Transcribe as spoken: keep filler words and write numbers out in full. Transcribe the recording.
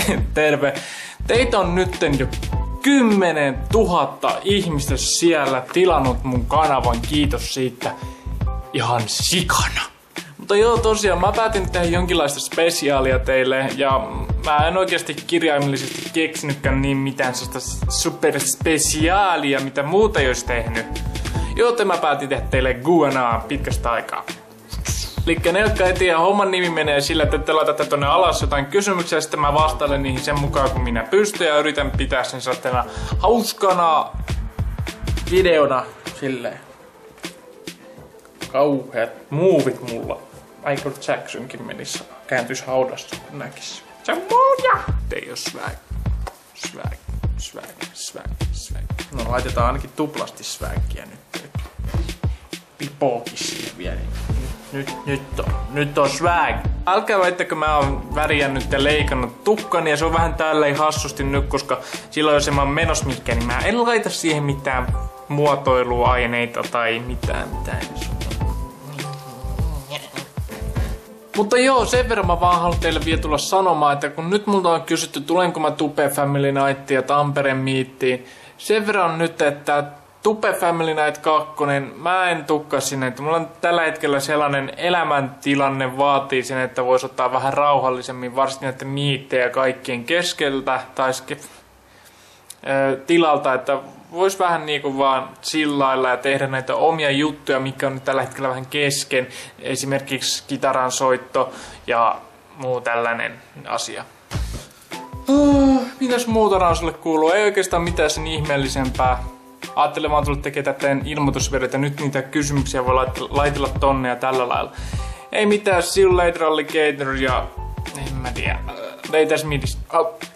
Terve. Teitä on nytten jo kymmenen tuhatta ihmistä siellä tilannut mun kanavan. Kiitos siitä. Ihan sikana. Mutta joo, tosiaan mä päätin tehdä jonkinlaista spesiaalia teille ja mä en oikeasti kirjaimellisesti keksinytkään niin mitään sellaista superspesiaalia, mitä muuta ei olisi tehnyt. Joten mä päätin tehdä teille Q and A pitkästä aikaa. Elikkä ne, jotka ei tiedä, homman nimi menee sillä, että te laitatte tonne alas jotain kysymyksiä ja sitten mä vastailen niihin sen mukaan kun minä pystyn ja yritän pitää sen sellaisena hauskana videona silleen. Kauheat muuvit mulla. Michael Jacksonkin menis kääntyis haudasta kun näkis. Se on muuja! Ei oo swag. Swag. Swag. Swag. Swag. No laitetaan ainakin tuplasti swagia nyt. Pipookin siihen vielä. Nyt, nyt on, nyt on swag. Älkää väittäkö mä oon värjännyt ja leikannut tukkani ja se on vähän tälleen hassusti nyt, koska silloin jos mä oon menos mihinkään, niin mä en laita siihen mitään muotoiluaineita tai mitään mitään. Mutta joo, sen verran mä vaan haluan teille vielä tulla sanomaan, että kun nyt multa on kysytty, tulenko mä Tupe Family Nightiin ja Tampereen Meettiin. Sen verran nyt, että Tupe Family Night kaksi, mä en tukka sinne, että mulla on tällä hetkellä sellainen elämäntilanne vaatii sen, että vois ottaa vähän rauhallisemmin, varsinkin näiden miittejä kaikkien keskeltä tai tilalta, että vois vähän niinku vaan chillailla ja tehdä näitä omia juttuja, mikä on nyt tällä hetkellä vähän kesken, esimerkiksi kitaran soitto ja muu tällainen asia. Oh, mitäs muuta Rauselle kuuluu? Ei oikeastaan mitään sen ihmeellisempää. Ajattelin vaan tulla tekemään täten ilmoitusvedot ja nyt niitä kysymyksiä voi laitella tonne ja tällä lailla. Ei mitään, see you later alligator ja en mä tiedä. Ei tässä midis. Oh.